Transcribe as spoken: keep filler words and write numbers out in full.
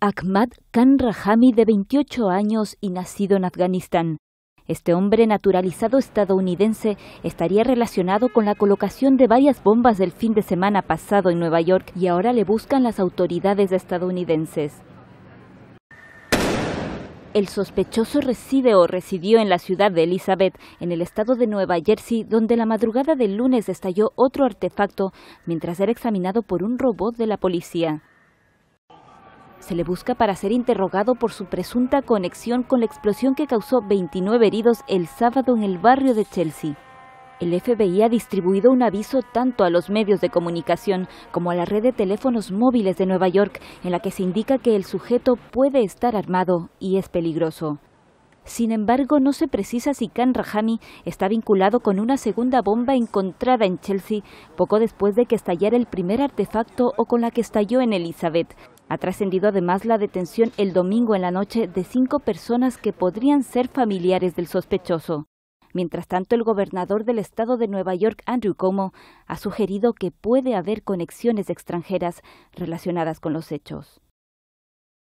Ahmad Khan Rahami, de veintiocho años y nacido en Afganistán. Este hombre naturalizado estadounidense estaría relacionado con la colocación de varias bombas del fin de semana pasado en Nueva York y ahora le buscan las autoridades estadounidenses. El sospechoso reside o residió en la ciudad de Elizabeth, en el estado de Nueva Jersey, donde la madrugada del lunes estalló otro artefacto mientras era examinado por un robot de la policía. Se le busca para ser interrogado por su presunta conexión con la explosión que causó veintinueve heridos el sábado en el barrio de Chelsea. El F B I ha distribuido un aviso tanto a los medios de comunicación como a la red de teléfonos móviles de Nueva York, en la que se indica que el sujeto puede estar armado y es peligroso. Sin embargo, no se precisa si Khan Rahami está vinculado con una segunda bomba encontrada en Chelsea poco después de que estallara el primer artefacto o con la que estalló en Elizabeth. Ha trascendido además la detención el domingo en la noche de cinco personas que podrían ser familiares del sospechoso. Mientras tanto, el gobernador del estado de Nueva York, Andrew Cuomo, ha sugerido que puede haber conexiones extranjeras relacionadas con los hechos.